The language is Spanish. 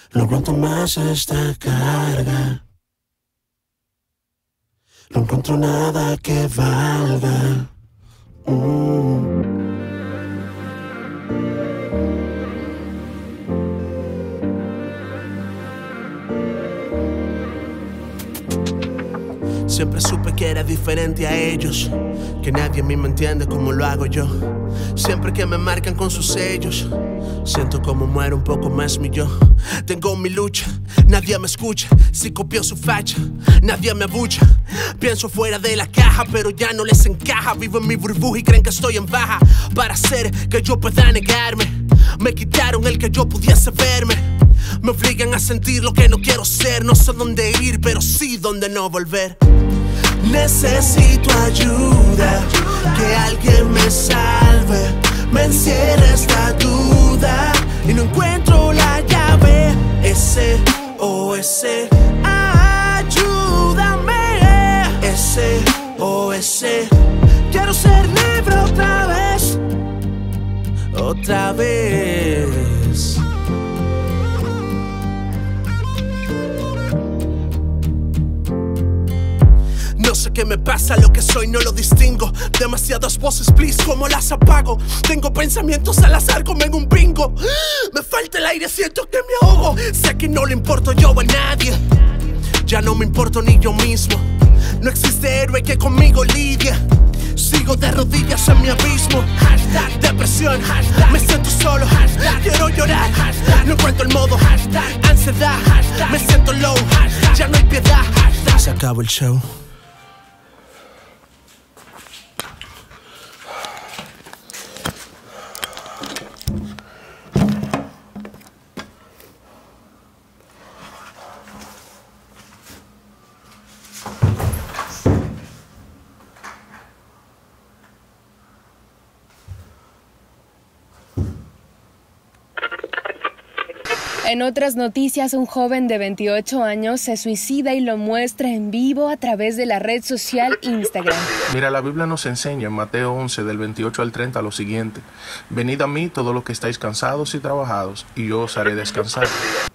No aguanto más esta carga. No encuentro nada que valga. Siempre supe que era diferente a ellos, que nadie a mí me entiende como lo hago yo. Siempre que me marcan con sus sellos, siento como muere un poco más mi yo. Tengo mi lucha, nadie me escucha. Si copio su facha, nadie me abucha. Pienso fuera de la caja, pero ya no les encaja. Vivo en mi burbuja y creen que estoy en baja. Para hacer que yo pueda negarme, me quitaron el que yo pudiese verme. Me obligan a sentir lo que no quiero ser. No sé dónde ir, pero sí dónde no volver. Necesito ayuda, que alguien me salve. Me encierra esta duda y no encuentro la llave. SOS, ayúdame. SOS, quiero ser libre otra vez. Otra vez. No sé qué me pasa, lo que soy no lo distingo. Demasiadas voces, please, ¿cómo las apago? Tengo pensamientos al azar como en un bingo. Me falta el aire, siento que me ahogo. Sé que no le importo yo a nadie. Ya no me importo ni yo mismo. No existe héroe que conmigo lidie. Sigo de rodillas en mi abismo. Hashtag depresión, hashtag me siento solo, hashtag quiero llorar, hashtag no encuentro el modo, hashtag ansiedad, hashtag me siento low, hashtag ya no hay piedad, hashtag se acabó el show. En otras noticias, un joven de 28 años se suicida y lo muestra en vivo a través de la red social Instagram. Mira, la Biblia nos enseña en Mateo 11, del 28 al 30, lo siguiente. Venid a mí todos los que estáis cansados y trabajados, y yo os haré descansar.